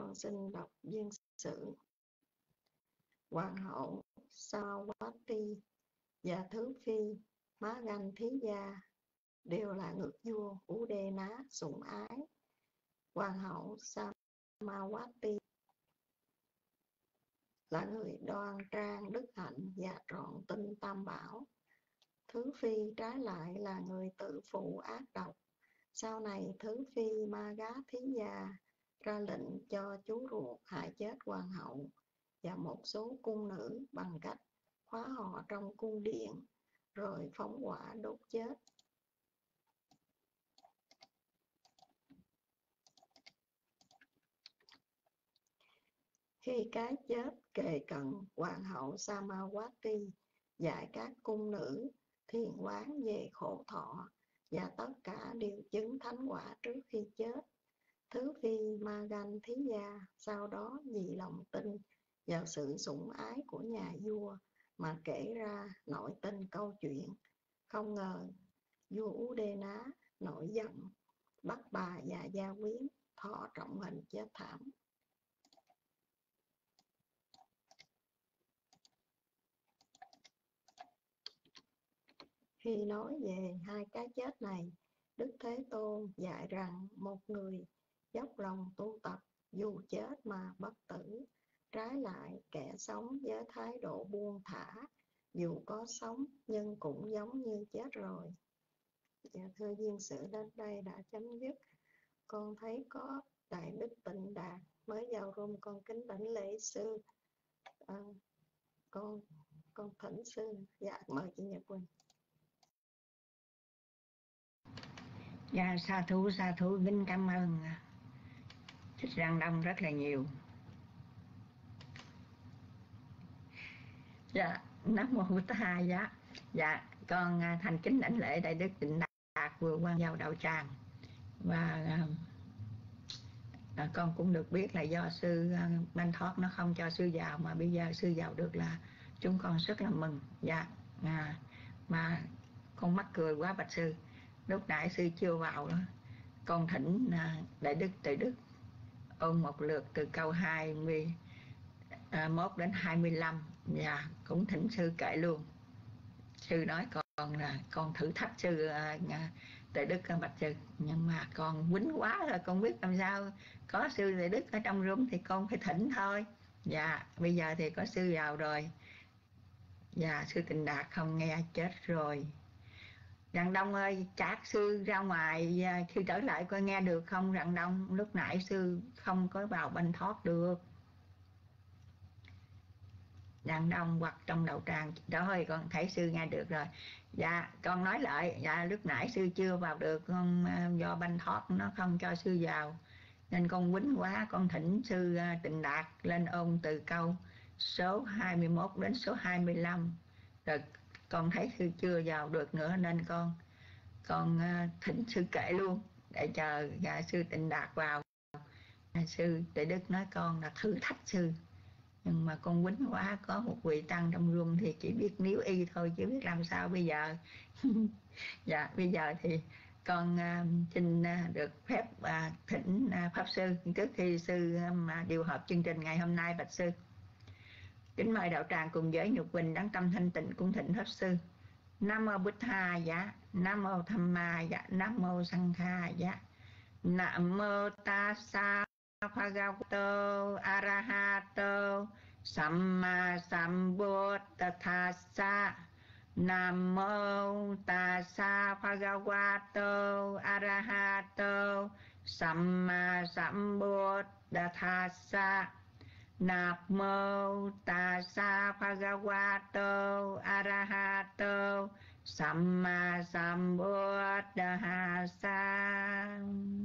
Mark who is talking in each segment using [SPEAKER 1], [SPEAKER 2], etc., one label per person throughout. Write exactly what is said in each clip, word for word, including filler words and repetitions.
[SPEAKER 1] con xin đọc viên sử. Hoàng hậu Sawati và Thứ Phi Maghanthija đều là ngực vua Udená sủng ái. Hoàng hậu Samawati là người đoan trang, đức hạnh và trọn tinh tam bảo. Thứ Phi trái lại là người tự phụ ác độc. Sau này Thứ Phi Maghanthija ra lệnh cho chú ruột hại chết hoàng hậu và một số cung nữ bằng cách khóa họ trong cung điện rồi phóng hỏa đốt chết. Khi cái chết kề cận, hoàng hậu Samawati dạy các cung nữ thiền quán về khổ thọ và tất cả đều chứng thánh quả trước khi chết. Thứ Phi Maghanthija sau đó vì lòng tin vào sự sủng ái của nhà vua mà kể ra nội tình câu chuyện. Không ngờ vua Udená nổi giận, bắt bà và gia quyến thọ trọng hình chết thảm. Khi nói về hai cái chết này, Đức Thế Tôn dạy rằng một người dốc lòng tu tập dù chết mà bất tử, trái lại kẻ sống với thái độ buông thả dù có sống nhưng cũng giống như chết rồi. Dạ, thưa viên sự đến đây đã chấm dứt. Con thấy có Đại Đức Tịnh Đạt mới vào room, con kính đảnh lễ sư. À, con con thỉnh sư. Dạ, mời chị Nhật Quỳnh.
[SPEAKER 2] Dạ, sa thú sa thú kính cảm ơn Thích Răng Đông rất là nhiều. Dạ, Nam Mô Bụt Tha. Dạ, dạ, con thành kính đảnh lễ Đại Đức Tịnh Đạt vừa qua vào đạo tràng. Và à, con cũng được biết là do sư Ban Thoát nó không cho sư vào, mà bây giờ sư vào được là chúng con rất là mừng. Dạ, à, mà con mắc cười quá bạch sư. Lúc nãy sư chưa vào đó, con thỉnh à, Đại Đức Tuệ Đức ôn một lượt từ câu hai mươi mốt đến hai mươi lăm, và cũng thỉnh sư kệ luôn. Sư nói con là con thử thách sư uh, Tuệ Đức bạch sư, nhưng mà con quýnh quá rồi, con biết làm sao. Có sư Tuệ Đức ở trong room thì con phải thỉnh thôi. Dạ, bây giờ thì có sư vào rồi. Dạ, sư Tịnh Đạt không nghe chết rồi. Rạng Đông ơi, các sư ra ngoài khi trở lại coi nghe được không Rạng Đông? Lúc nãy sư không có vào Banh Thoát được. Rạng Đông hoặc trong đạo tràng đó ơi, con thấy sư nghe được rồi. Dạ, con nói lại, dạ lúc nãy sư chưa vào được, con do Banh Thoát nó không cho sư vào, nên con quýnh quá, con thỉnh sư Tịnh Đạt lên ôn từ câu số hai mươi mốt đến số hai mươi lăm. Rồi con thấy sư chưa vào được nữa nên con con thỉnh sư kệ luôn để chờ dạ, sư Tịnh Đạt vào. Sư Tuệ Đức nói con là thử thách sư, nhưng mà con quýnh quá, có một vị tăng trong room thì chỉ biết níu y thôi, chứ biết làm sao bây giờ. Dạ, bây giờ thì con uh, xin uh, được phép uh, thỉnh uh, pháp sư trước khi sư um, điều hợp chương trình ngày hôm nay. Bạch sư kính mời đạo tràng cùng với Nhật Quỳnh đắng tâm thanh tịnh cung thỉnh pháp sư. Nam mô Bụt Tha. Dạ, Nam mô Tham Ma. Dạ, Nam mô Sang Kha. Dạ, Nam mô Tassa Bhagavato Arahato Samma Sambuddhassa. Nam mô Tassa Bhagavato Arahato Samma Sambuddhassa. Nam mô Tassa Bhagavato Arahato Samma Sambuddhassa.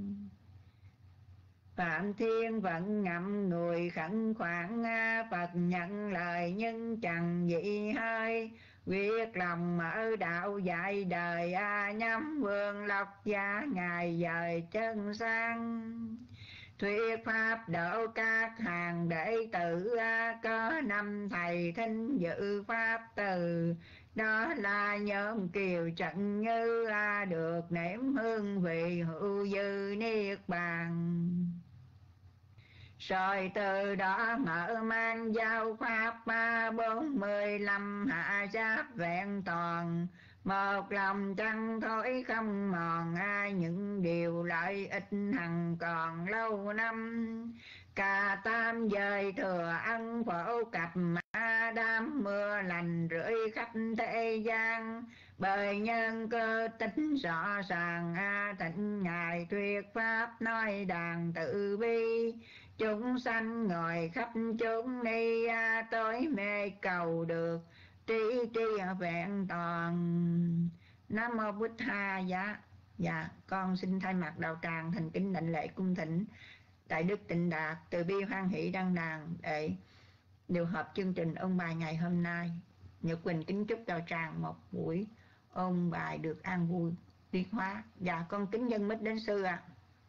[SPEAKER 2] Phạm Thiên Vận ngậm người khẩn khoản, Phật nhận lời nhưng chẳng dị hơi. Quyết lòng mở đạo dạy đời, nhắm vương lộc gia ngài dời chân sang. Thuyết pháp độ các hàng đệ tử, có năm thầy thính dự pháp từ. Đó là nhóm Kiều Trận Như, được nếm hương vị hữu dư niết bàn. Rồi từ đó mở mang giáo pháp bốn mươi lăm hạ giáp vẹn toàn, một lòng chân thối không mòn, ai những điều lợi ích hằng còn lâu năm. Cả tam giới thừa ân phổ cập, đám mưa lành rưỡi khắp thế gian. Bởi nhân cơ tính rõ ràng, thịnh ngài thuyết pháp nói đàn tự bi. Chúng sanh ngồi khắp chúng ni, tối mê cầu được trí tri vẹn toàn. Nam mô Bụt Tha. Dạ dạ con xin thay mặt đạo tràng thành kính đảnh lễ cung thỉnh Đại đức Tịnh Đạt từ bi hoan hỷ đăng đàn để điều hợp chương trình ôn bài ngày hôm nay. Nhật Quỳnh kính chúc đạo tràng một buổi ôn bài được an vui tiến hóa. Dạ con kính dân mít đến sư ạ. À.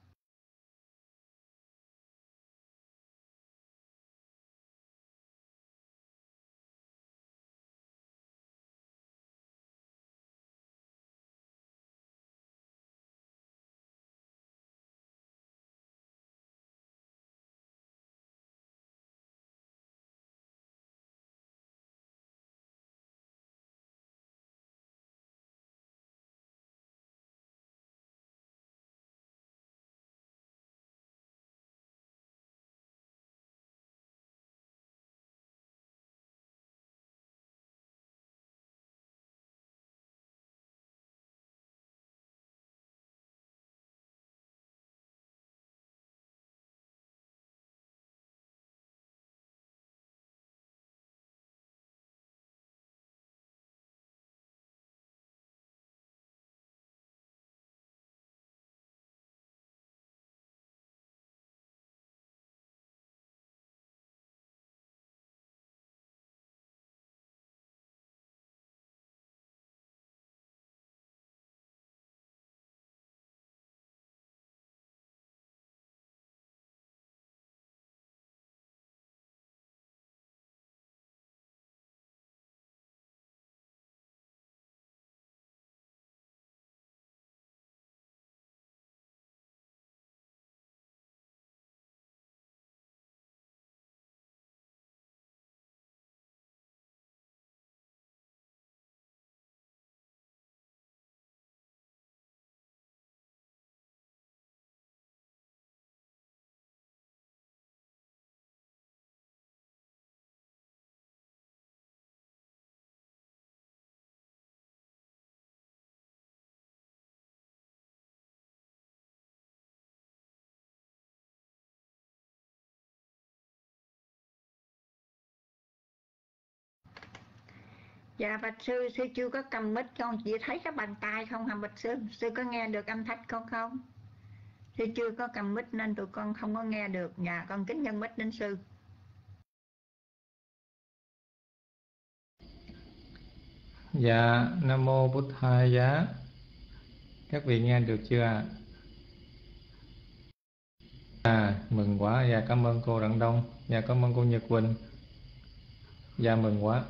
[SPEAKER 2] Dạ bạch sư, sư chưa có cầm mic, con chỉ thấy cái bàn tay không hả bạch sư? Sư có nghe được âm thanh con không? Sư chưa có cầm mic nên tụi con không có nghe được. Dạ con kính nhân mic đến sư.
[SPEAKER 3] Dạ Nam mô Bụt Tha Giá. Các vị nghe được chưa ạ? À mừng quá. Dạ cảm ơn cô Đặng Đông. Dạ cảm ơn cô Nhật Quỳnh. Dạ mừng quá.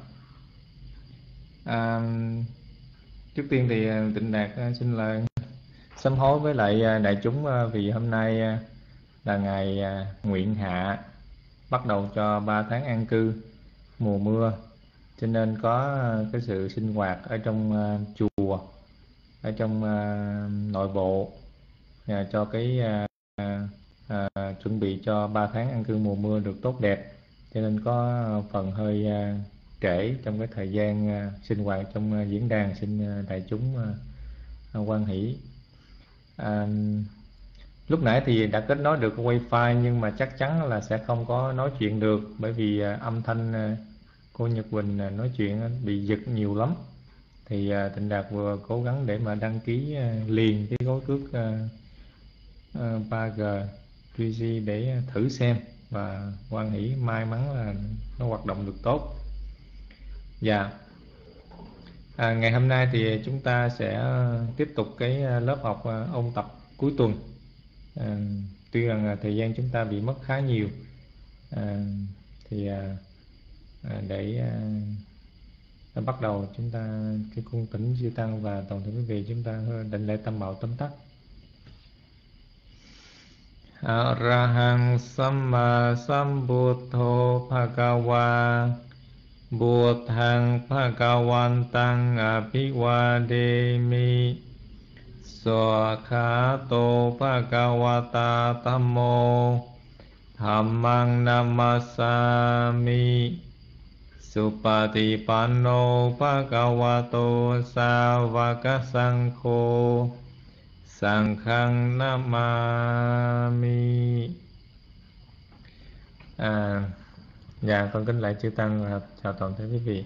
[SPEAKER 3] à, Trước tiên thì Tịnh Đạt xin lời sám hối với lại đại chúng, vì hôm nay là ngày nguyện hạ, bắt đầu cho ba tháng an cư mùa mưa, cho nên có cái sự sinh hoạt ở trong chùa, ở trong nội bộ cho cái À, chuẩn bị cho ba tháng an cư mùa mưa được tốt đẹp, cho nên có phần hơi à, trễ trong cái thời gian à, sinh hoạt trong à, diễn đàn. Xin à, đại chúng à, hoan hỷ. à, lúc nãy thì đã kết nối được wifi, nhưng mà chắc chắn là sẽ không có nói chuyện được, bởi vì à, âm thanh à, cô Nhật Quỳnh à, nói chuyện bị giật nhiều lắm. Thì à, Tịnh Đạt vừa cố gắng để mà đăng ký à, liền cái gói cước à, à, ba G three G để thử xem, và hoan hỷ may mắn là nó hoạt động được tốt. Dạ à, ngày hôm nay thì chúng ta sẽ tiếp tục cái lớp học ôn tập cuối tuần. à, Tuy rằng thời gian chúng ta bị mất khá nhiều, à, thì à, để à, bắt đầu chúng ta cái cung thỉnh chư tăng và toàn thể quý vị chúng ta đảnh lễ tam bảo tóm tắt. Arahang Samma Sambuddho Bhagava Buddhang Bhagavantang Abhivademi Swakhato Bhagavata Tammo Dhammang Namasami Supatipanno Bhagavato Savaka Sankho Sankhang Namami. À, dạ con kính lại chư tăng và chào toàn thể quý vị.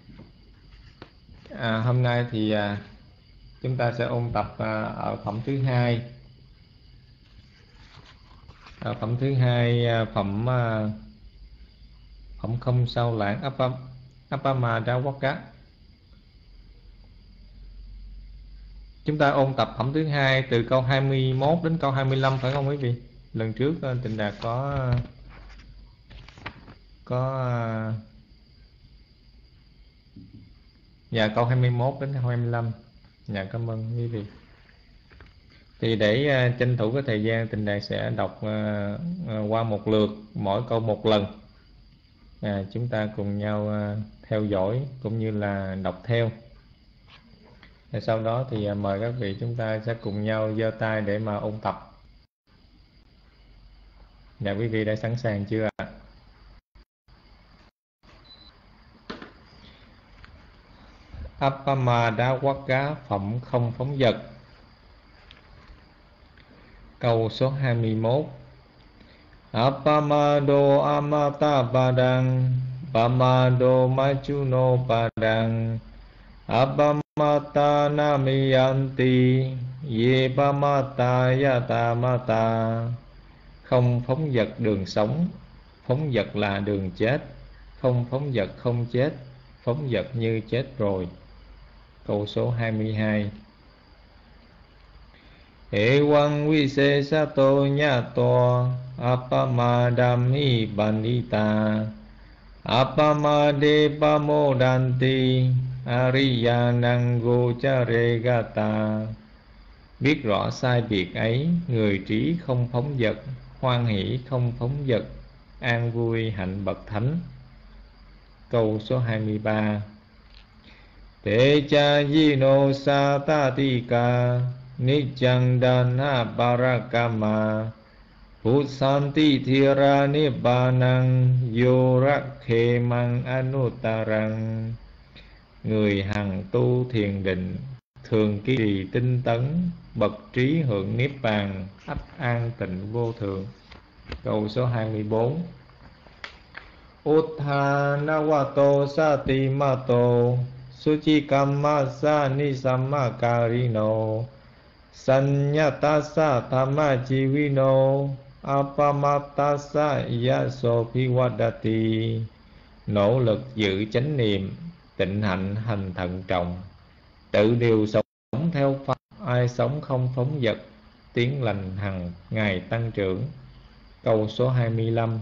[SPEAKER 3] À, hôm nay thì à, chúng ta sẽ ôn tập à, ở phẩm thứ hai. Ở phẩm thứ hai à, phẩm à, phẩm không sao lãng Appa Appamadawaka. Chúng ta ôn tập phẩm thứ hai từ câu hai mươi mốt đến câu hai mươi lăm phải không quý vị? Lần trước Tịnh Đạt có có dạ câu hai mươi mốt đến câu hai mươi lăm. Dạ cảm ơn quý vị. Thì để uh, tranh thủ cái thời gian, Tịnh Đạt sẽ đọc uh, uh, qua một lượt mỗi câu một lần. À, chúng ta cùng nhau uh, theo dõi cũng như là đọc theo. Và sau đó thì uh, mời các vị chúng ta sẽ cùng nhau giơ tay để mà ôn tập. Dạ quý vị đã sẵn sàng chưa ạ? Appamadawaka, phẩm không phóng dật. Câu số hai mươi mốt. Appamado amata padang Pamado machuno padang Appamata namiyanti Ye pamata yatamata. Không phóng dật đường sống, phóng dật là đường chết. Không phóng dật không chết, phóng dật như chết rồi. Câu số hai mươi hai. Ewaṃ visesato ñato appamadami bandita appamade pamodanti ariyanang gochare gata. Biết rõ sai biệt ấy, người trí không phóng dật, hoan hỷ không phóng dật, an vui hạnh bậc thánh. Câu số hai mươi ba. Te cha yino satatika Niccang dana parakama Pusanti thira nibbanang Yorakhe mang anutarang. Người hằng tu thiền định, thường kiên trì tinh tấn, bậc trí hưởng niết bàn, ắt an tịnh vô thượng. Câu số hai mươi bốn. Utthanawato satimato Suchikamasa nisammakarino Sanyatasa thamajivino Appamatasa yasopiwadati. Nỗ lực giữ chánh niệm, tịnh hạnh hành thận trọng, tự điều sống theo pháp. Ai sống không phóng dật, tiếng lành hằng ngày tăng trưởng. Câu số hai mươi lăm.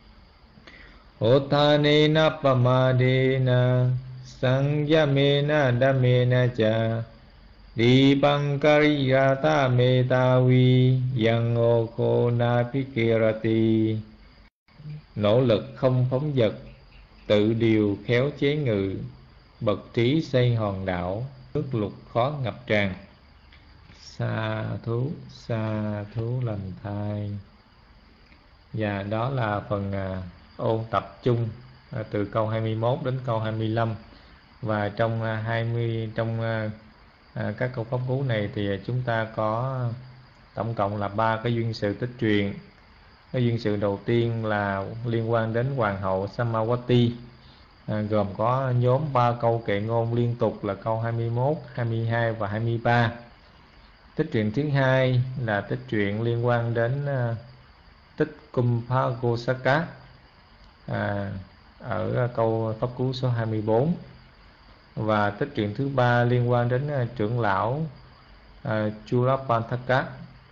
[SPEAKER 3] Othanena pamadena Sangyamena dhammena cha Dipankariya metavi Yangoko napikirati. Nỗ lực không phóng dật, tự điều khéo chế ngự, bậc trí xây hòn đảo, nước lụt khó ngập tràn. Sa thú, sa thú lành thai. Và đó là phần à, ôn tập chung à, từ câu hai mươi mốt đến câu hai mươi lăm. Và trong à, hai mươi trong à, à, các câu pháp cú này thì chúng ta có tổng cộng là ba cái duyên sự tích truyền. Cái duyên sự đầu tiên là liên quan đến hoàng hậu Samawati, à, gồm có nhóm ba câu kệ ngôn liên tục là câu hai mươi mốt, hai mươi hai và hai mươi ba. Tích truyện thứ hai là tích truyện liên quan đến uh, tích Kumbhagosaka, à, ở câu pháp cú số hai mươi bốn. Và tích truyện thứ ba liên quan đến uh, trưởng lão uh, Chulapantaka,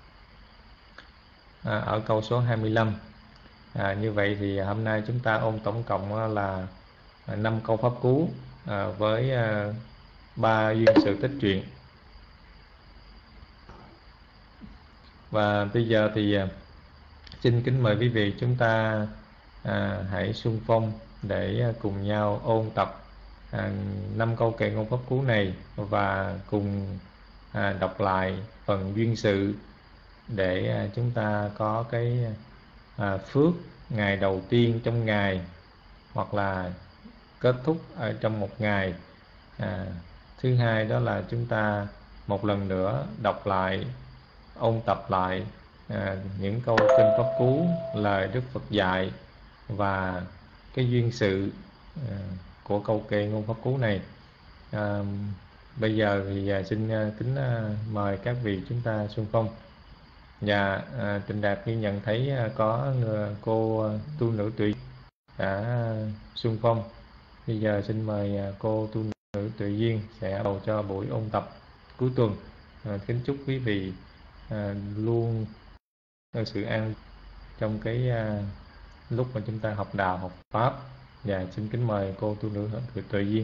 [SPEAKER 3] à, ở câu số hai mươi lăm. À, như vậy thì hôm nay chúng ta ôn tổng cộng là năm câu pháp cú à, với ba duyên sự tích truyện. Và bây giờ thì xin kính mời quý vị chúng ta à, hãy xung phong để cùng nhau ôn tập à, năm câu kệ ngôn pháp cú này và cùng à, đọc lại phần duyên sự để à, chúng ta có cái à, phước ngày đầu tiên trong ngày, hoặc là kết thúc ở trong một ngày. À, thứ hai đó là chúng ta một lần nữa đọc lại, ôn tập lại à, những câu kinh pháp cú, lời Đức Phật dạy và cái duyên sự à, của câu kệ ngôn pháp cú này. À, bây giờ thì à, xin à, kính à, mời các vị chúng ta xung phong. Dạ, à, Tịnh Đạt ghi nhận thấy à, có người, cô à, tu nữ Tuệ đã xung phong. Bây giờ xin mời à, cô tu nữ Tuệ Duyên sẽ đầu cho buổi ôn tập cuối tuần. À, kính chúc quý vị à, luôn có sự an trong cái à, lúc mà chúng ta học đạo, học pháp. Và xin kính mời cô tu nữ Tuệ Duyên.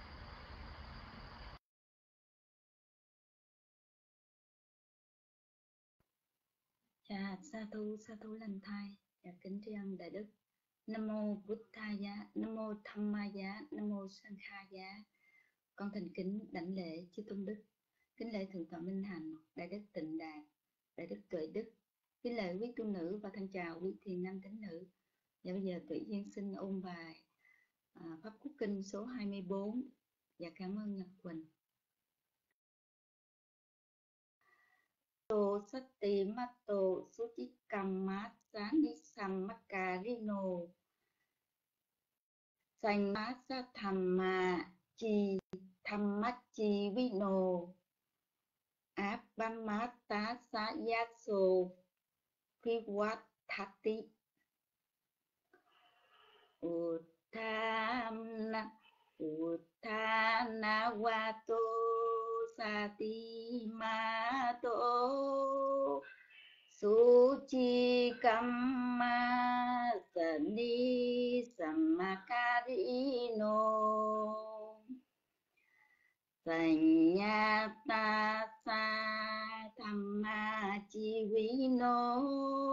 [SPEAKER 4] Dạ, sa thu sa thu lành thai. Dạ, kính tri ân đại đức. Nam mô Bụt Tha Giá, Nam mô Tham Ma Giá, Nam mô Sang Kha Giá. Con thành kính đảnh lễ chư tôn đức, kính lễ thượng tọa Minh Hạnh, đại đức Tịnh Đạt, đại đức Tuệ Đức, kính lễ quý tu nữ và thân chào quý thiền nam tín nữ. Dạ, bây giờ Tuệ Duyên xin ôn bài à, pháp cú kinh số hai mươi bốn. Dạ, cảm ơn Nhật Quỳnh. Tô Sati Matto Suchikkammat Sanisammakarino Sanyasa Thamma Chi Thammachi Vino Abhamata Sayaso Phiwathati Utthana Utthana Vato Sati Mato Suchi Kamma Sani Sammakarino Sanyata Sa Thamma Chivino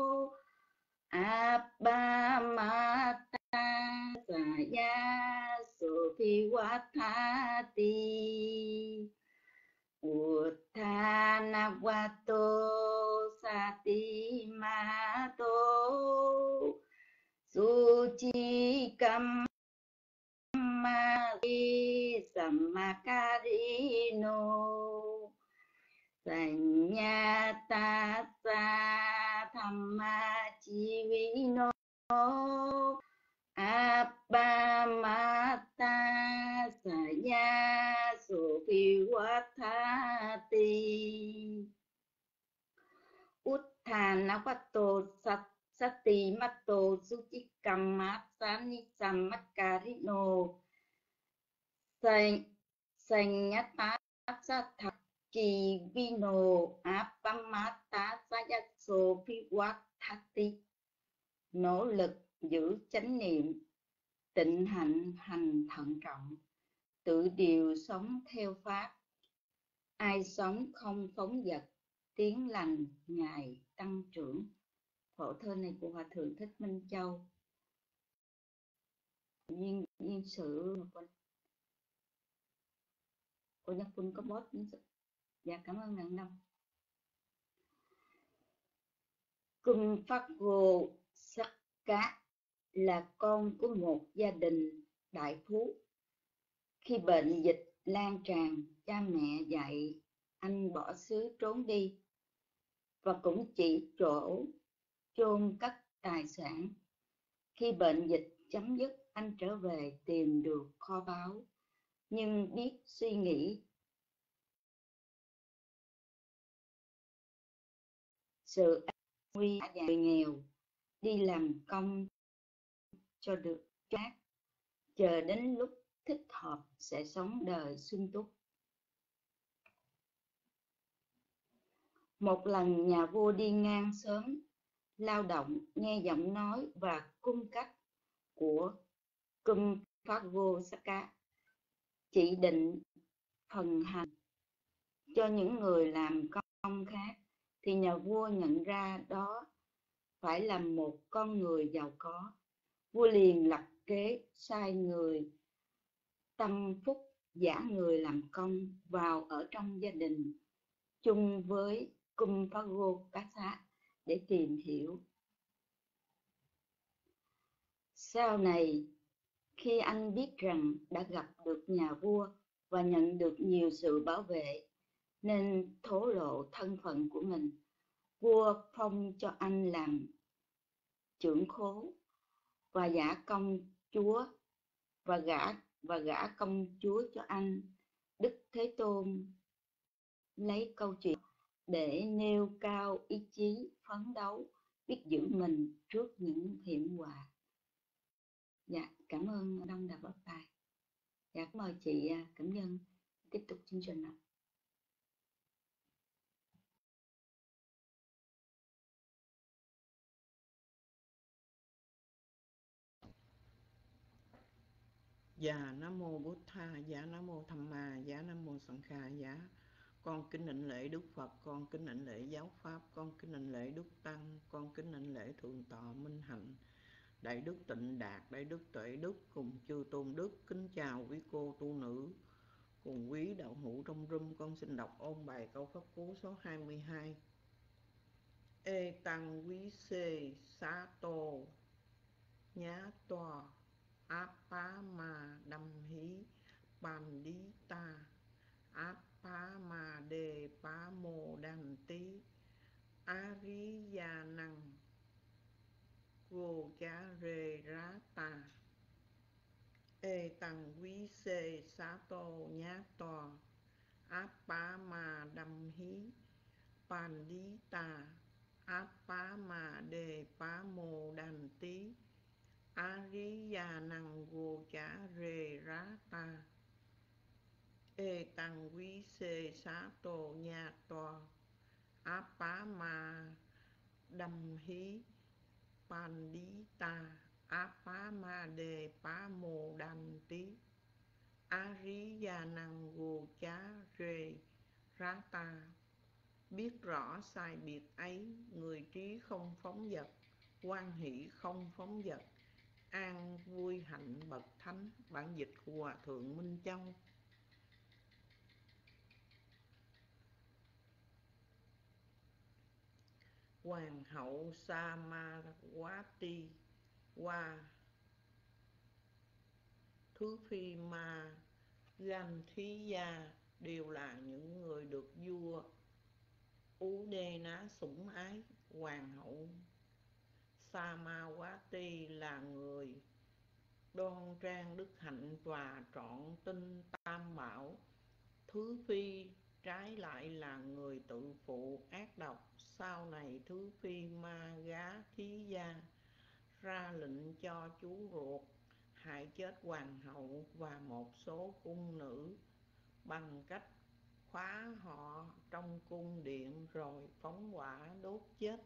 [SPEAKER 4] Abhamata Saya Sophiwathati Utthana Vato Sati Mato Suchi Kamma Sammakarino Sanyata Sa Thamma Chivino Abhamata Saya Sophiwathati Utthana Vato Sati Matto Suchikkammat Sanisammakarino Sanyata Sathaki Vino Abhamata Saya Sophiwathati. Nỗ lực giữ chánh niệm, tịnh hạnh hành thận trọng, tự điều sống theo pháp. Ai sống không phóng dật, tiếng lành ngày tăng trưởng. Phổ thơ này của Hòa Thượng Thích Minh Châu. Duyên, duyên sự cô Nhật Quân có bot. Dạ, cảm ơn ngàn năm. Cung Phát Vô Sắc Cá là con của một gia đình đại phú. Khi bệnh dịch lan tràn, cha mẹ dạy anh bỏ xứ trốn đi và cũng chỉ chỗ chôn cất tài sản. Khi bệnh dịch chấm dứt, anh trở về tìm được kho báu, nhưng biết suy nghĩ sự nguy người nghèo, đi làm công cho được chát, chờ đến lúc thích hợp sẽ sống đời sung túc. Một lần nhà vua đi ngang sớm lao động, nghe giọng nói và cung cách của Cung Phát Vô Sắc Cá, chỉ định phần hành cho những người làm công khác, thì nhà vua nhận ra đó phải làm một con người giàu có. Vua liền lập kế sai người tâm phúc giả người làm công vào ở trong gia đình chung với Kumpaghokassa để tìm hiểu. Sau này, khi anh biết rằng đã gặp được nhà vua và nhận được nhiều sự bảo vệ nên thổ lộ thân phận của mình, vua phong cho anh làm trưởng khố và giả công chúa và gả và gả công chúa cho anh. Đức Thế Tôn lấy câu chuyện để nêu cao ý chí phấn đấu, biết giữ mình trước những hiểm họa. Dạ, cảm ơn Đông đã bóc bài. Dạ, mời chị Cẩm Nhân tiếp tục chương trình ạ.
[SPEAKER 5] Dạ Nam Mô Bụt Tha, dạ Nam Mô Tham Ma, dạ Nam Mô Sanh Kha, dạ. Con kính đảnh lễ Đức Phật, con kính đảnh lễ Giáo Pháp, con kính đảnh lễ Đức Tăng, con kính đảnh lễ Thượng Tọa Minh Hạnh, Đại Đức Tịnh Đạt, Đại Đức Tuệ Đức cùng chư tôn đức. Kính chào quý cô tu nữ cùng quý đạo hữu trong room. Con xin đọc ôn bài câu pháp cú số hai mươi hai. E tăng quý xê xá tô nhá toa Apá ma đâm hí bàn đi ta Apá ma đề pá mô đàn tí Á rí gia năng vô chá rê rá ta. Ê tăng quý xê xá tô nhá toa Apá ma đâm hí bàn đi ta Apá ma đề pá mô đàn tí Á rí gia năng vô chá rê rá ta. Ê tăng quý xê xá tô nha toa Á pá ma đâm hí pan đi ta Á pá ma đề pá mô đàn tí Á rí gia năng vô chá rê rá ta. Biết rõ sai biệt ấy, người trí không phóng dật, hoan hỷ không phóng dật, an vui hạnh bậc thánh. Bản dịch của Hòa Thượng Minh Châu. Hoàng hậu Samawati qua Thứ Phi Ma Gandhiya đều là những người được vua Udena sủng ái. Hoàng hậu Samawati là người đoan trang đức hạnh và trọn tinh tam bảo. Thứ Phi trái lại là người tự phụ ác độc. Sau này Thứ Phi Ma Gá Thí Gia ra lệnh cho chú ruột hại chết hoàng hậu và một số cung nữ bằng cách khóa họ trong cung điện rồi phóng hỏa đốt chết.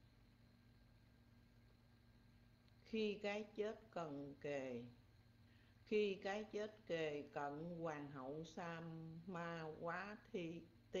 [SPEAKER 5] Khi cái chết cần kề Khi cái chết kề cận, hoàng hậu Samawati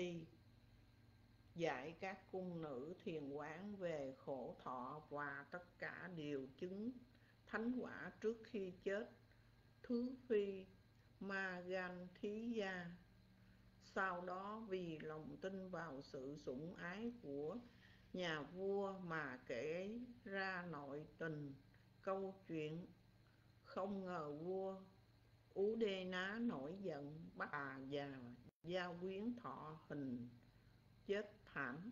[SPEAKER 5] dạy các cung nữ thiền quán về khổ thọ và tất cả đều chứng thánh quả trước khi chết. Thứ Phi Ma Gandhiya sau đó vì lòng tin vào sự sủng ái của nhà vua mà kể ra nội tình câu chuyện. Không ngờ vua Udena nổi giận bắt bà và gia quyến thọ hình chết thảm.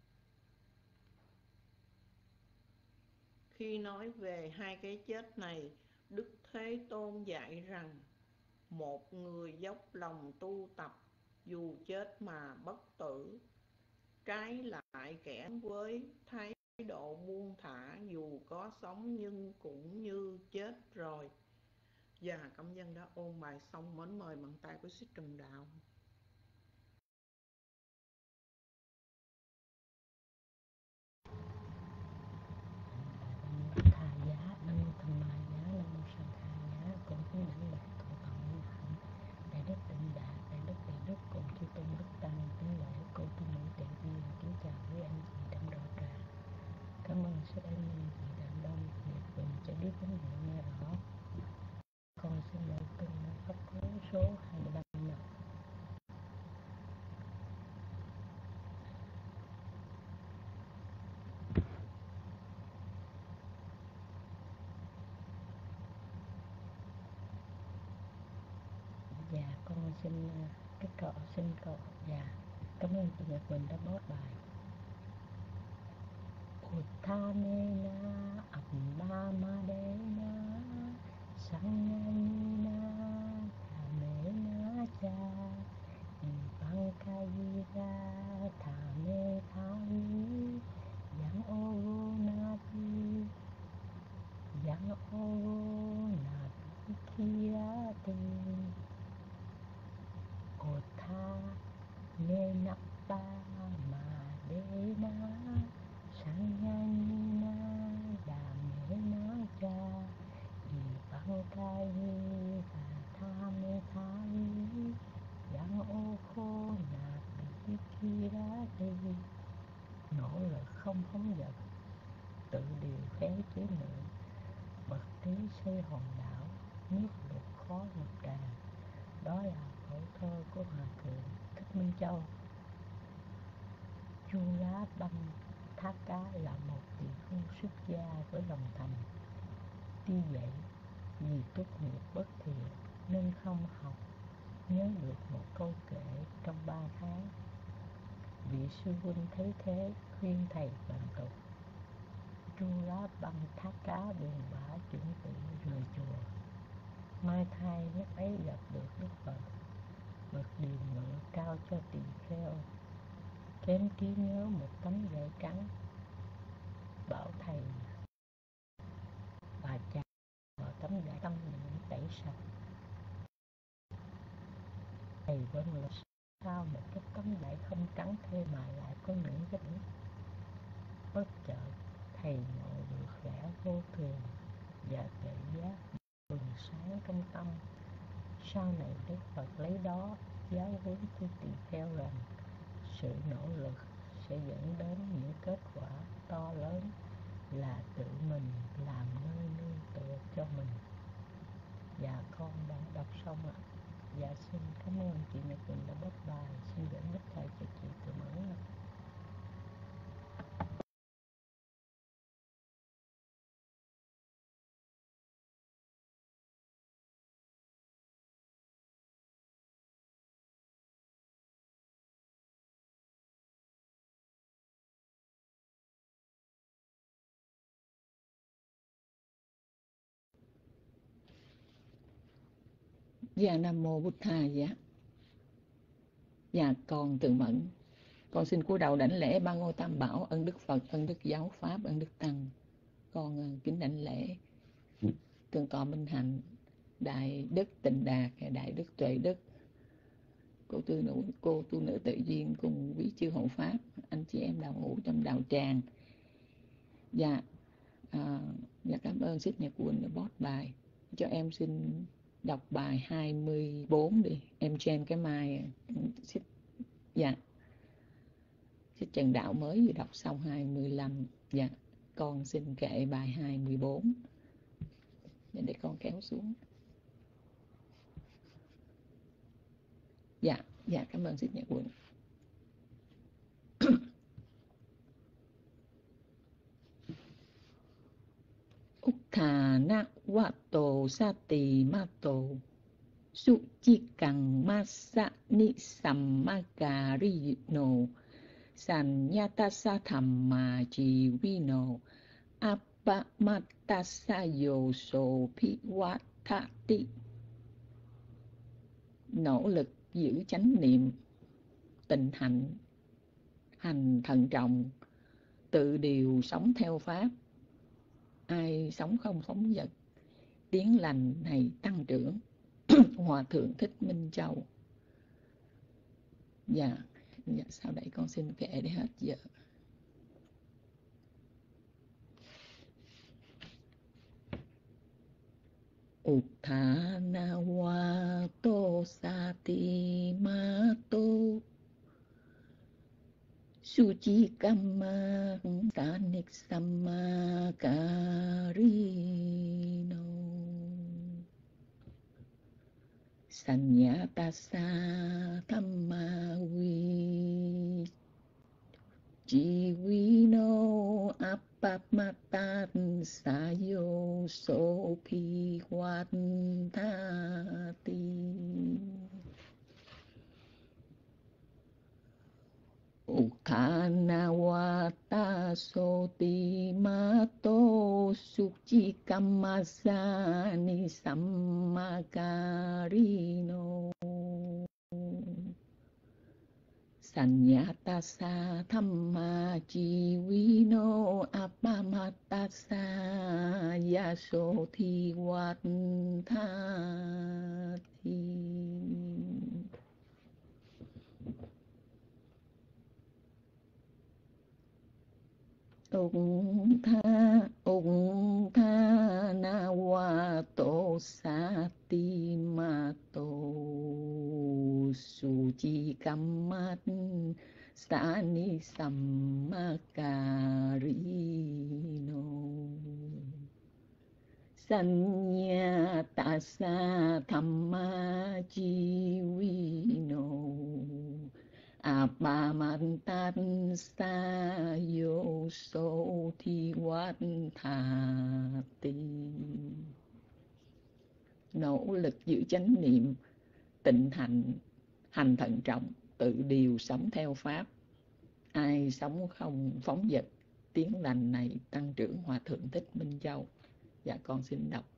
[SPEAKER 5] Khi nói về hai cái chết này, Đức Thế Tôn dạy rằng một người dốc lòng tu tập dù chết mà bất tử, trái lại kẻ với thái độ buông thả dù có sống nhưng cũng như chết rồi. Và công dân đã ôn bài xong. Mến mời bằng tay của Xích Trần Đạo.
[SPEAKER 6] Tha giá, Nam Mô Tham Ma giá, Nam Mô Sanh Kha giá. Con kính đảnh lễ Thượng Tọa Minh Hạnh, Đại Đức Tịnh Đạt, Đại Đức Đại Đức cùng chư tôn đức tăng. Kính lễ cô tu nữ đại viên. Kính chào quý anh chị trong đạo tràng. Cảm ơn sự xin cái cậu xin cậu dạ cảm ơn chị Nhật Quỳnh đã post bài. Uthanena Ambamadena Sanganina Thamena Cha Pankayira Thame Thavi Yang Oro Nati Yang Oro Nati Kirati Otha Nenapa Madena Sanyanina Damena Cha Pankayira Thame Thavi Yang Oro Nati Kirati. Nỗ lực không phóng dật, tự điều khéo chế ngự, bậc trí xây hòn đảo, nước lụt khó lập đàn. Đó là khẩu thơ của Hòa Thượng Thích Minh Châu. Chu Lá Băng Thác Cá là một vị phu xuất gia với lòng thành. Tuy vậy, vì tốt nghiệp bất thiện nên không học nhớ được một câu kệ trong ba tháng. Vị sư huynh thấy thế khuyên thầy bằng tục. Chu Lá Băng Thác Cá buồn bã chuẩn bị rời chùa. Mai thai lúc ấy gặp được Đức Phật, bậc điềm ngự cao cho tỳ kheo, kém trí nhớ một tấm vải trắng, bảo thầy bà chà vào tấm vải tâm niệm tẩy sạch. Thầy vâng là sao một cái tấm vải không trắng thêm mà lại có những vết nứt. Bất chợt thầy ngộ được vẻ vô thường và tự giác bừng sáng trong tâm. Sau này Đức Phật lấy đó giáo huấn cho tỳ kheo rằng sự nỗ lực sẽ dẫn đến những kết quả to lớn là tự mình làm nơi nương tựa cho mình. Dạ con đã đọc xong ạ. Dạ xin cảm ơn chị Nhật Quỳnh đã post bài. Xin gửi mic lại cho chị Từ Mẫn ạ.
[SPEAKER 2] Dạ Nam Mô Bụt Thà dạ. Dạ con Từ Mẫn. Con xin cúi đầu đảnh lễ ba ngôi tam bảo, ân Đức Phật, ân Đức Giáo Pháp, ân Đức Tăng. Con uh, kính đảnh lễ Thượng tọa Minh Hạnh, Đại Đức Tịnh Đạt, Đại Đức Tuệ Đức, cô tu nữ, cô tu nữ tự duyên cùng quý chư hộ pháp, anh chị em đạo ngũ trong đạo tràng. Dạ, à, dạ cảm ơn Sít Nhật Quỳnh đã post bài. Cho em xin đọc bài hai mươi bốn đi. Em chen cái mai. Dạ. Sít Trần Đạo mới vừa đọc xong hai mươi lăm. Dạ. Con xin kệ bài hai mươi bốn. Để, để con kéo xuống. Dạ. Dạ cảm ơn Sít Nhật Quỳnh. Uthana Vato Sati Mato Suchikang Masa Nisammakarino Sanyatasa Thamma Jivino Appamattasa Yoso Pivatati. Nỗ lực giữ chánh niệm, tịnh hạnh, hành thận trọng, tự điều sống theo pháp. Ai sống không phóng dật, tiếng lành này tăng trưởng. Hòa Thượng Thích Minh Châu. Dạ, dạ sau đây con xin kể để hết giờ. Uthana Vato Sati Mato Suchikamma Taniksammakarino Sanyatasa Thamma Vi Jivino Appamattasa Sayo Sopi Vatati.
[SPEAKER 6] Ukhanawata soti mato suci kamasani sammakarino Sanyatasa thamma jiwino apamatasa yaso thi wathati Ung tha ung tha na wa to sa ti ma to su chi kammat sa ni sammakarino sanya tasa thamma jiwino Apamantan sa yo so thi wat thati. Nỗ lực giữ chánh niệm, tịnh hành, hành thận trọng, tự điều sống theo pháp. Ai sống không phóng dật, tiếng lành này tăng trưởng Hòa Thượng Thích Minh Châu. Dạ con xin đọc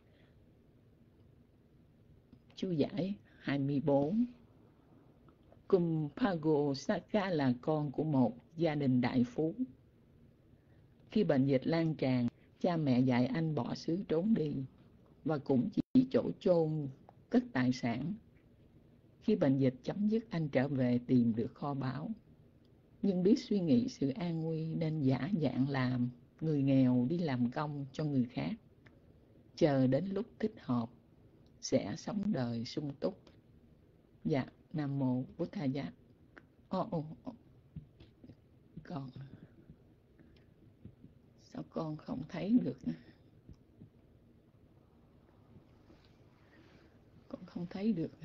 [SPEAKER 6] chú giải hai mươi bốn. Kumpago Saka là con của một gia đình đại phú. Khi bệnh dịch lan tràn, cha mẹ dạy anh bỏ xứ trốn đi và cũng chỉ chỗ chôn cất tài sản. Khi bệnh dịch chấm dứt, anh trở về tìm được kho báu, nhưng biết suy nghĩ sự an nguy nên giả dạng làm người nghèo đi làm công cho người khác, chờ đến lúc thích hợp sẽ sống đời sung túc. Dạ, Nam Mô Bụt Tha Giá. Ồ, ồ, ồ. Con sao con không thấy được? Con không thấy được.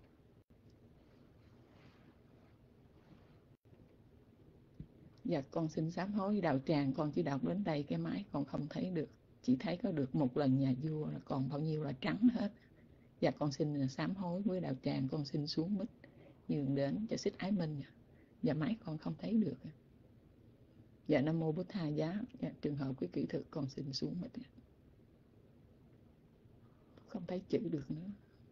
[SPEAKER 6] Dạ con xin sám hối đạo tràng, con chỉ đọc đến đây cái máy con không thấy được. Chỉ thấy có được một lần nhà vua, là còn bao nhiêu là trắng hết. Dạ con xin sám hối với đạo tràng, con xin xuống mic nhường đến cho Xích Ái Minh. Dạ máy con không thấy được. Dạ Nam Mô Bụt Tha Giá. Dạ, trường hợp cái kỹ thuật con xin xuống mic. Không thấy chữ được nữa.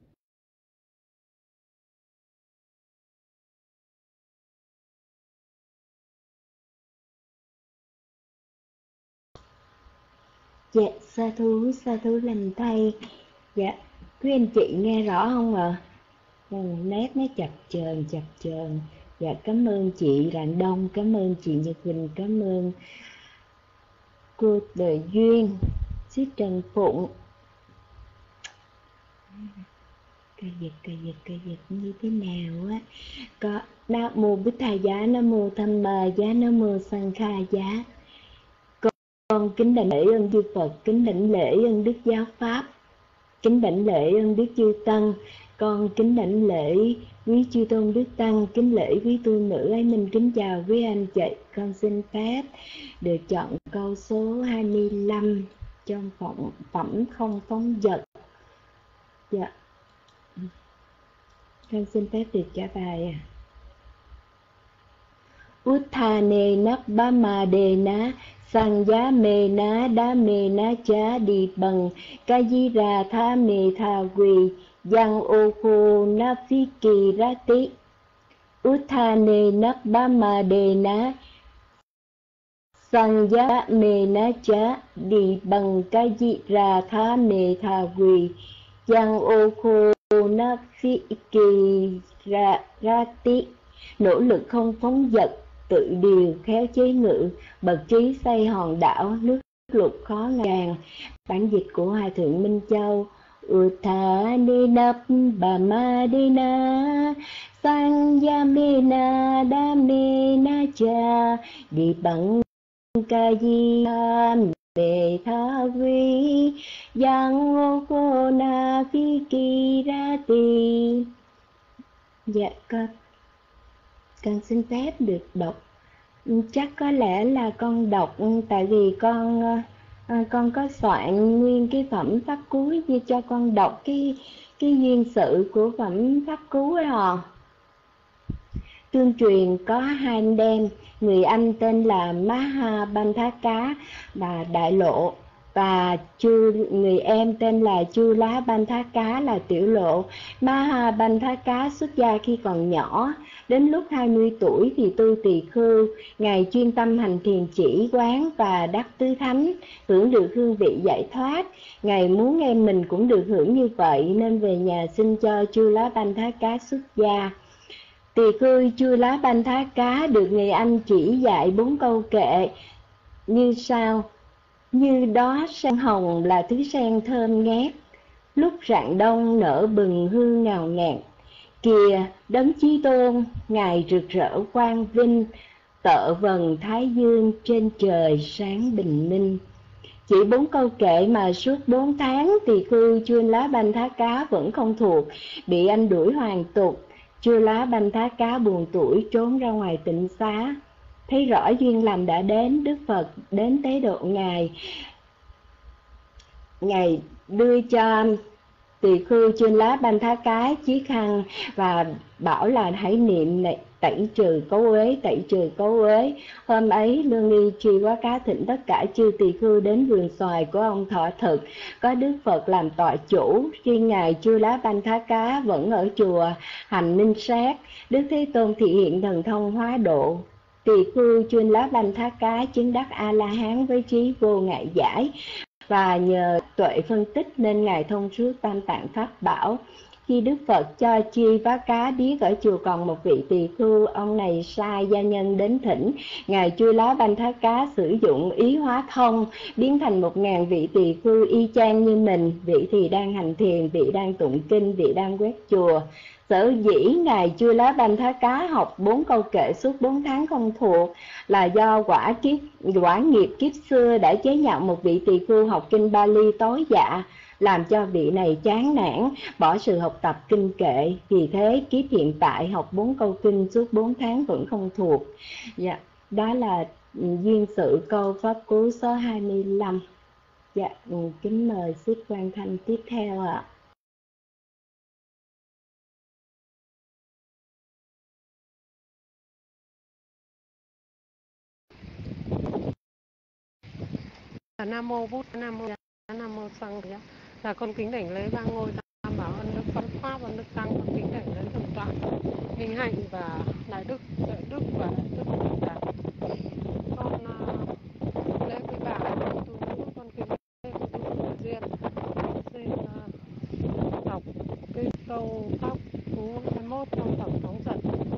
[SPEAKER 7] Dạ, sa thú, sa thú lành tay. Dạ, quý anh chị nghe rõ không ạ? À? Ừ, nét nó chập chờn, chập chờn. Dạ, cảm ơn chị Rạng Đông, cảm ơn chị Nhật Quỳnh, cảm ơn cô Đời Duyên, Xích Trần Phụng. Cà dịch, cà dịch, cà dịch như thế nào á? Có Nam Mô Bụt Tha Giá, Nam Mô Tham Ma Giá, Nam Mô Sang Kha Giá. Con kính đảnh lễ ơn chư Phật, kính đảnh lễ ơn Đức Giáo Pháp, kính đảnh lễ ơn Đức Chư Tăng. Con kính đảnh lễ quý chư tôn Đức Tăng, kính lễ quý tu nữ Ái Minh, kính chào quý anh chị. Con xin phép được chọn câu số hai mươi lăm trong phẩm, phẩm không phóng dật. Dạ, con xin phép được trả bài. Uthane Nabbama Dena Sang giá mê ná đá mê ná chá đi bằng ca di ra tha mê tha quỳ giang ô khô na phi kỳ ra tí Uthane Nabbama Dena Sang giá mê ná chá đi bằng ca di ra tha mê tha quỳ giang ô khô na phi kỳ ra ra tí. Nỗ lực không phóng dật, tự điều khéo chế ngự, bậc trí xây hòn đảo, nước lụt khó ngàn. Bản dịch của Hòa Thượng Minh Châu. Uthane Nabbama Dena Sang Yamena Damena Cha Đi bằng ca di mê tha vi Giang ô cô na phi kỳ ra tì. Dạ con con xin phép được đọc. Chắc có lẽ là con đọc tại vì con à, con có soạn nguyên cái phẩm pháp cú như cho con đọc cái cái duyên sự của phẩm pháp cú đó. Tương truyền có hai anh em, người anh tên là Mahabandhaka và Đại Lộ, và chu, người em tên là Chula Bandhaka là Tiểu Lộ. Mahabandhaka xuất gia khi còn nhỏ, đến lúc hai mươi tuổi thì tu tỳ khưu. Ngài chuyên tâm hành thiền chỉ quán và đắc tứ thánh, hưởng được hương vị giải thoát. Ngài muốn em mình cũng được hưởng như vậy nên về nhà xin cho Chula Bandhaka xuất gia. Tỳ khưu Chula Bandhaka được người anh chỉ dạy bốn câu kệ như sau: như đó sen hồng là thứ sen thơm ngát, lúc rạng đông nở bừng hương ngào ngạt. Kìa đấng Chí Tôn, Ngài rực rỡ quang vinh, tợ vầng thái dương trên trời sáng bình minh. Chỉ bốn câu kệ mà suốt bốn tháng tỳ khưu Chula Bandhaka vẫn không thuộc, bị anh đuổi hoàn tục. Chula Bandhaka buồn tủi trốn ra ngoài tịnh xá. Thấy rõ duyên lành đã đến, Đức Phật đến tế độ Ngài. Ngài đưa cho tỳ khưu Chula Bandhaka chiếc khăn và bảo là hãy niệm này, tẩy trừ cấu uế, tẩy trừ cấu uế. Hôm ấy Lương Nghi Truy Quá Cá thỉnh tất cả chư tỳ khưu đến vườn xoài của ông thọ thực, có Đức Phật làm tọa chủ. Riêng ngài Chula Bandhaka vẫn ở chùa hành minh sát. Đức Thế Tôn thị hiện thần thông hóa độ. Tỳ khưu Chula Bandhaka chứng đắc A La Hán với trí vô ngại giải, và nhờ tuệ phân tích nên ngài thông suốt tam tạng pháp bảo. Khi Đức Phật cho Chi Vá Cá biết ở chùa còn một vị tỳ khưu, ông này sai gia nhân đến thỉnh. Ngài Chula Bandhaka sử dụng ý hóa thông, biến thành một ngàn vị tỳ khưu y chang như mình. Vị thì đang hành thiền, vị đang tụng kinh, vị đang quét chùa. Sở dĩ ngài Chula Bandhaka học bốn câu kệ suốt bốn tháng không thuộc là do quả kiếp quả nghiệp kiếp xưa đã chế nhạo một vị tỳ khưu học kinh Bali tối dạ, làm cho vị này chán nản, bỏ sự học tập kinh kệ. Vì thế kiếp hiện tại học bốn câu kinh suốt bốn tháng vẫn không thuộc. Dạ, đó là duyên sự câu pháp cú số hai mươi lăm. Dạ, kính mời Xích Quang Thanh tiếp theo ạ.
[SPEAKER 8] Nam mô Bụt, Nam mô Nam mô Sang Giá. Là con kính đảnh lễ ba ngôi tam bảo ân đức Phật pháp ân đức tăng, con kính đảnh lễ thượng tọa minh hạnh và đại đức tuệ đức và đại đức Phật Đà. Con uh, lễ quý bà tu nữ, con kính lễ của tu duyên. Xin uh, đọc cái câu pháp cú hai mươi mốt trong tổng thống giật.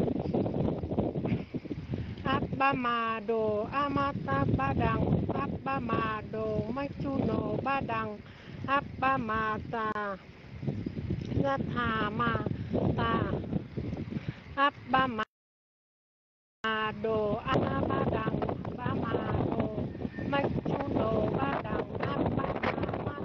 [SPEAKER 8] Abba đồ amata ba đằng, Abba đồ machuno ba đằng, Abba ta Yatha ma ta, Abba đồ ana ba đằng, Abba đồ machuno ba đằng, Abba ma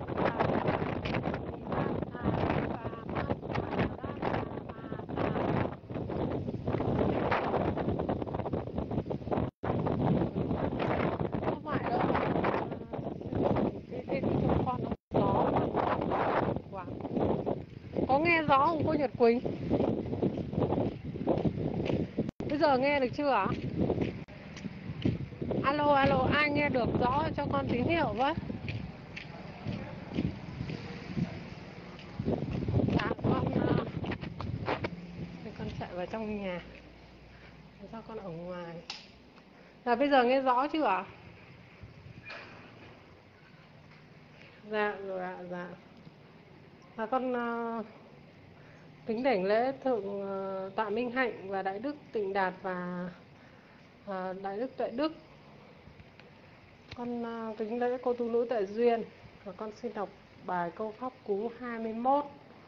[SPEAKER 8] có nghe rõ không cô Nhật Quỳnh? Bây giờ nghe được chưa ạ? Alo, alo, ai nghe được rõ cho con tín hiệu với. Dạ, con thì con chạy vào trong nhà. Sao con ở ngoài? Dạ, bây giờ nghe rõ chưa ạ? Dạ, rồi ạ, dạ. Và con uh, kính đảnh lễ thượng uh, tọa Minh Hạnh và đại đức Tịnh Đạt và uh, đại đức Tuệ Đức. Con uh, kính lễ cô tu nữ Tuệ Duyên và con xin đọc bài câu pháp cú hai mươi mốt.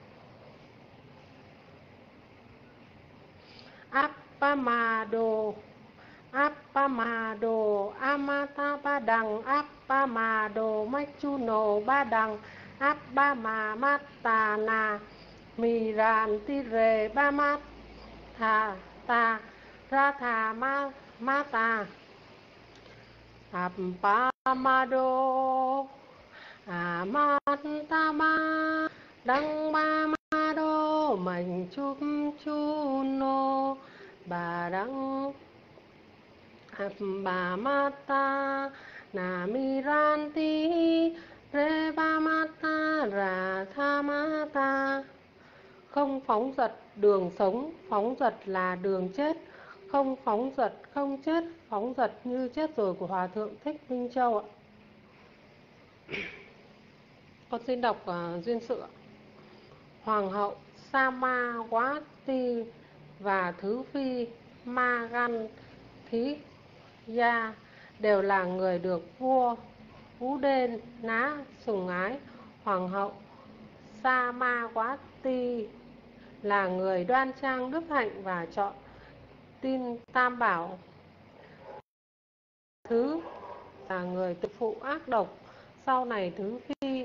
[SPEAKER 8] Appamado Appamado Amata ba đằng, Appamado Machuno ba đằng, Appama Matana Miran Tire ba mát Tha Ta Ra Tha Ma Mata Appamado Amatama Đăng Ba Ma Đô Mình Chúc Chu Nô bà đắng bà mata namiranti reva mata ra thamata. Không phóng dật đường sống, phóng dật là đường chết. Không phóng dật không chết, phóng dật như chết rồi, của Hòa thượng Thích Minh Châu ạ. Con xin đọc uh, duyên sự. Hoàng hậu Samawati và thứ phi Maganthija đều là người được vua Udená sủng ái. Hoàng hậu Samawati là người đoan trang đức hạnh và chọn tin tam bảo. Thứ là người tự phụ ác độc. Sau này thứ phi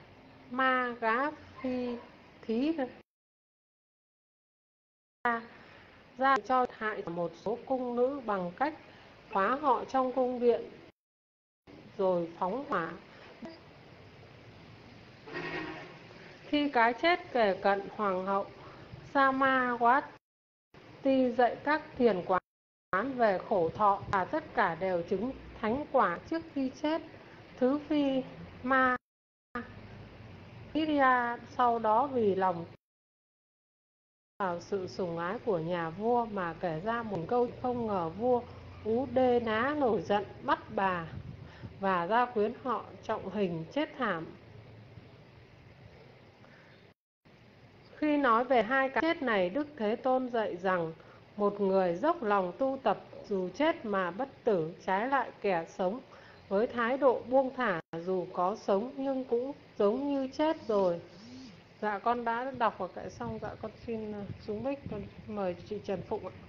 [SPEAKER 8] Magaphi thí ra ra cho hại một số cung nữ bằng cách khóa họ trong cung điện rồi phóng hỏa. Khi cái chết kề cận, hoàng hậu Samawati dạy các thiền quán về khổ thọ và tất cả đều chứng thánh quả trước khi chết. Thứ phi Ma Iria sau đó vì lòng vào sự sủng ái của nhà vua mà kể ra một câu. Không ngờ vua Udená nổi giận bắt bà và gia quyến họ trọng hình chết thảm. Khi nói về hai cái chết này, Đức Thế Tôn dạy rằng một người dốc lòng tu tập dù chết mà bất tử, trái lại kẻ sống với thái độ buông thả dù có sống nhưng cũng giống như chết rồi. Dạ con đã đọc và kệ xong. Dạ con xin xuống mic, con mời chị Trần Phụng ạ.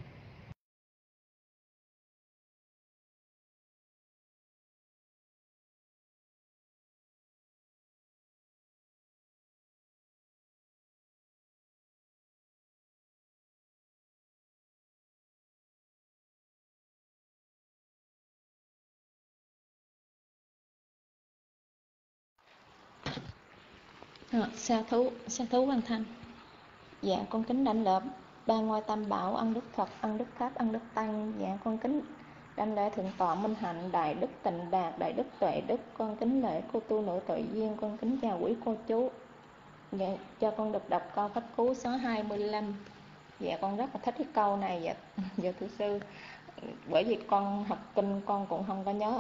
[SPEAKER 9] À, sa thú sa thú Văn Thanh. Dạ con kính đảnh lễ ba ngôi tam bảo, ân đức Phật, ân đức Pháp, ân đức Tăng. Dạ con kính đảnh lễ thượng tọa Minh Hạnh, đại đức Tịnh Đạt, đại đức Tuệ Đức. Con kính lễ cô tu nữ Tuệ Duyên. Con kính chào quý cô chú. Dạ cho con được đọc câu Pháp Cú số hai mươi lăm. Dạ con rất là thích cái câu này. Dạ dạ thưa sư, bởi vì con học kinh con cũng không có nhớ.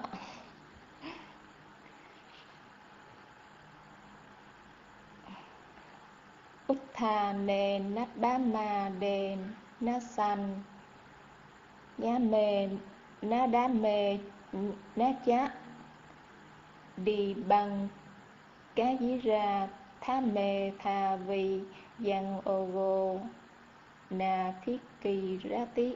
[SPEAKER 9] Uthane Nadama De Nasan Yame Nadame Nacha Đi Băng Cá Dí Ra Thame Tha Vi Yang Ogo Na Thiết Kỳ Rati.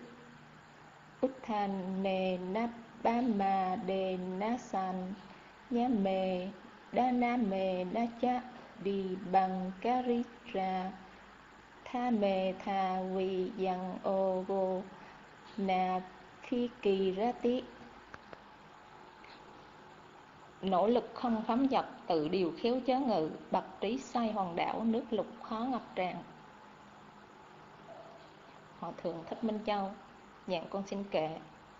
[SPEAKER 9] Uthane Nadama De Nasan Yame Daname Nacha Đi Băng Cá Rí Ra Tha mê tha vi yang ô vô na thi kỳ ra tí. Nỗ lực không phóng dật, tự điều khiếu chớ ngự, bậc trí sai hoàng đảo, nước lục khó ngập tràn. Hòa thượng Thích Minh Châu. Nhạn con xin kệ.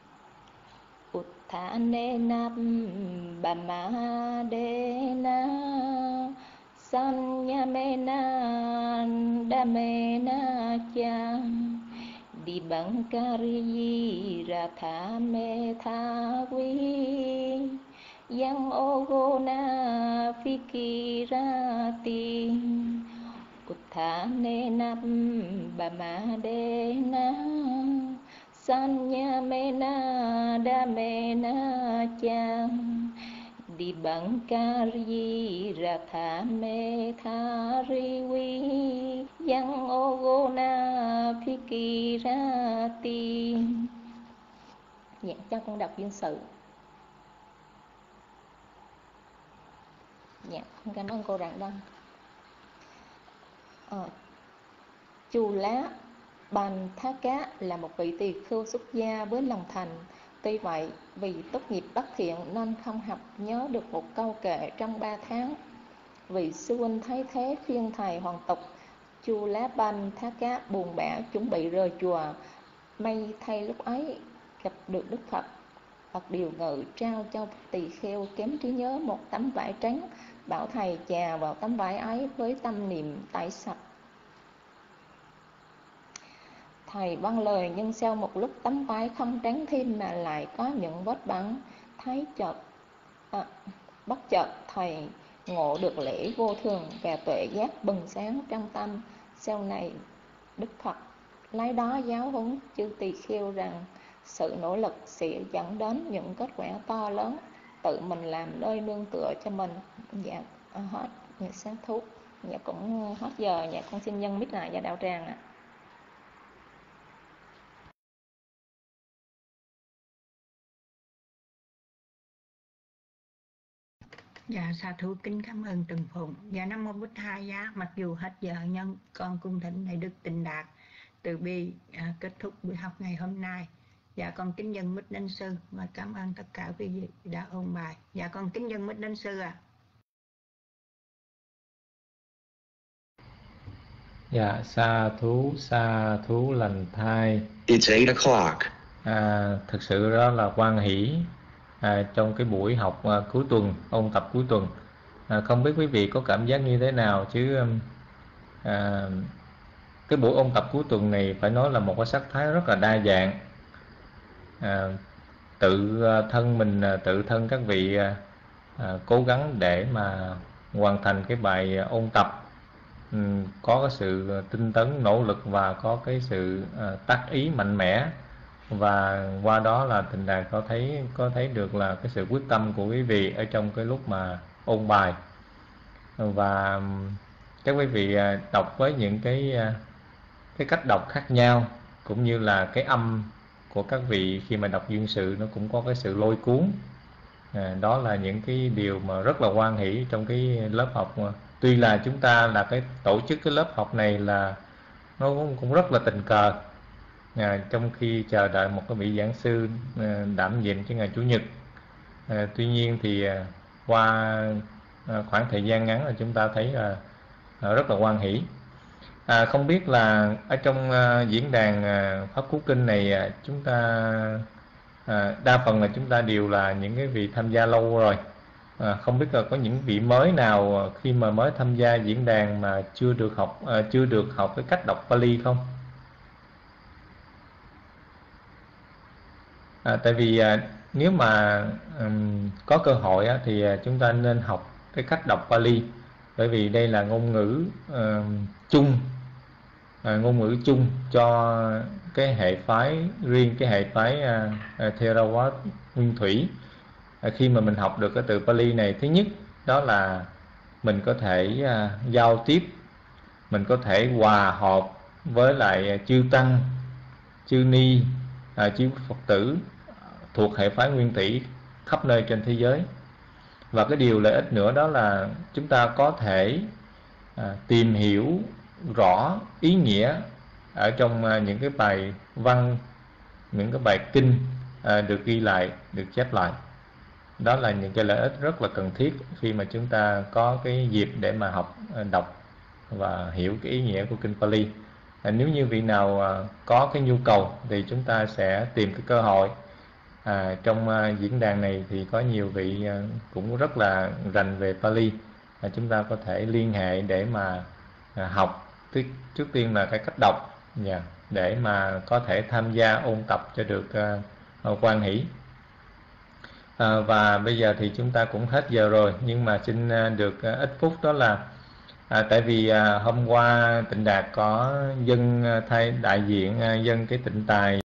[SPEAKER 9] Uthane nam bama de na Sanyamena Damena Cha Đi Bằng Kari Ratha Me Tha Vi Yang Ogona Fikirati. Uthane Nam Bama Dena Sanyamena Damena Cha Đi Bằng Kari Ratha Me Tha Vi Yang Ogona Fikirati. Dạ cho con đọc duyên sự. Dạ con cảm ơn cô Rạng Đông. Ờ, Chu Lá Bành Thá Cá là một vị tỳ khưu xuất gia với lòng thành. Tuy vậy, vì tốt nghiệp bất thiện nên không học nhớ được một câu kệ trong ba tháng. Vị sư huynh thấy thế khuyên thầy hoàn tục. Chu Lá Bành Thá Cá buồn bã chuẩn bị rời chùa. may thay lúc ấy gặp được Đức Phật. Phật điều ngự trao cho tỳ kheo kém trí nhớ một tấm vải trắng, bảo thầy chà vào tấm vải ấy với tâm niệm tẩy sạch. Thầy vâng lời, nhưng sau một lúc tấm vải không trắng thêm mà lại có những vết bẩn. Thấy chợt à, bất chợt thầy ngộ được lễ vô thường và tuệ giác bừng sáng trong tâm. Sau này Đức Phật lấy đó giáo huấn chư tỳ kheo rằng sự nỗ lực sẽ dẫn đến những kết quả to lớn, tự mình làm nơi nương tựa cho mình. Dạ hết, dạ sáng thú. Dạ cũng hết giờ, dạ con xin nhân mít lại và đạo tràng ạ. À.
[SPEAKER 2] Dạ sa thú kính cảm ơn Từng Phụng. Dạ Nam Mô Bụt Thầy Giá. Mặc dù hết giờ nhân con cung thỉnh Đại Đức Tịnh Đạt từ bi à, kết thúc buổi học ngày hôm nay. Dạ con kính dân mít đến sư và cảm ơn tất cả quý vị đã ôn bài. Dạ con kính dân mít đến sư ạ. À.
[SPEAKER 3] Dạ sa thú sa thú lành thai.
[SPEAKER 10] It's eight o'clock.
[SPEAKER 3] À, thực sự đó là hoan hỷ à, trong cái buổi học à, cuối tuần, ôn tập cuối tuần. À, không biết quý vị có cảm giác như thế nào chứ à, cái buổi ôn tập cuối tuần này phải nói là một cái sắc thái rất là đa dạng. À, tự thân mình, tự thân các vị à, cố gắng để mà hoàn thành cái bài ôn tập, ừ, có cái sự tinh tấn, nỗ lực và có cái sự à, tác ý mạnh mẽ, và qua đó là Tịnh Đạt có thấy có thấy được là cái sự quyết tâm của quý vị ở trong cái lúc mà ôn bài. Và các quý vị đọc với những cái cái cách đọc khác nhau, cũng như là cái âm của các vị khi mà đọc duyên sự nó cũng có cái sự lôi cuốn. À, đó là những cái điều mà rất là hoan hỷ trong cái lớp học. Tuy là chúng ta là cái tổ chức cái lớp học này là nó cũng, cũng rất là tình cờ. À, trong khi chờ đợi một cái vị giảng sư à, đảm nhiệm cho ngày Chủ nhật. À, tuy nhiên thì à, qua à, khoảng thời gian ngắn là chúng ta thấy là à, rất là hoan hỷ. À, không biết là ở trong à, diễn đàn à, Pháp Cú Kinh này à, chúng ta à, đa phần là chúng ta đều là những cái vị tham gia lâu rồi. À, không biết là có những vị mới nào khi mà mới tham gia diễn đàn mà chưa được học à, chưa được học cái cách đọc Pali không? À, tại vì à, nếu mà um, có cơ hội á, thì à, chúng ta nên học cái cách đọc Pali, bởi vì đây là ngôn ngữ uh, chung, à, ngôn ngữ chung cho cái hệ phái riêng, cái hệ phái uh, uh, Theravada Nguyên Thủy. À, khi mà mình học được cái từ Pali này, thứ nhất đó là mình có thể uh, giao tiếp, mình có thể hòa hợp với lại chư tăng, chư ni, uh, chư Phật tử thuộc hệ phái Nguyên Thủy khắp nơi trên thế giới. Và cái điều lợi ích nữa đó là chúng ta có thể à, tìm hiểu rõ ý nghĩa ở trong à, những cái bài văn, những cái bài kinh à, được ghi lại, được chép lại. Đó là những cái lợi ích rất là cần thiết khi mà chúng ta có cái dịp để mà học, à, đọc và hiểu cái ý nghĩa của kinh Pali. À, nếu như vị nào à, có cái nhu cầu thì chúng ta sẽ tìm cái cơ hội. À, trong uh, diễn đàn này thì có nhiều vị uh, cũng rất là rành về Pali. À, chúng ta có thể liên hệ để mà uh, học trước, trước tiên là cái cách đọc, yeah, để mà có thể tham gia ôn tập cho được uh, uh, hoan hỷ. À, và bây giờ thì chúng ta cũng hết giờ rồi, nhưng mà xin uh, được uh, ít phút, đó là à, tại vì uh, hôm qua Tịnh Đạt có dân uh, thay đại diện uh, dân cái tịnh tài